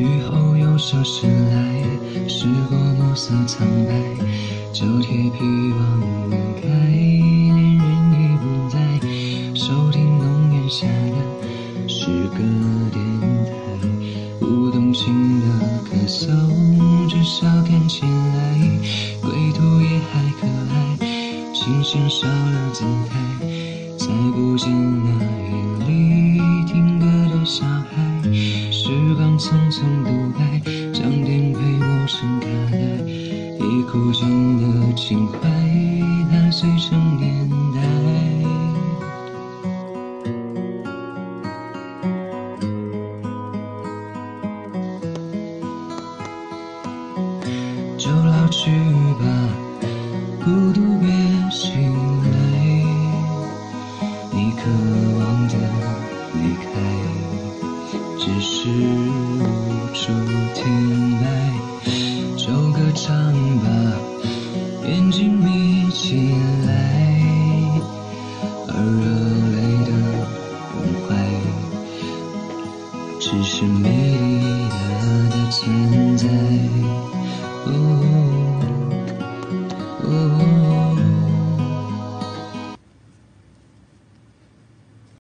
雨后又收拾来，时过暮色苍白，旧铁皮忘了开，恋人已不在，收听浓烟下的诗歌电台，不动情的咳嗽，至少看起来归途也还可爱，琴弦少了姿态，再不见那夜里听歌的小孩，时光匆匆独白，将颠沛磨成卡带，已枯尽的情怀，踏碎成年代。就老去吧，孤独别醒来，你渴望的离开，只是无处停摆。就歌唱吧，眼睛眯起来，而热泪的关怀，只是没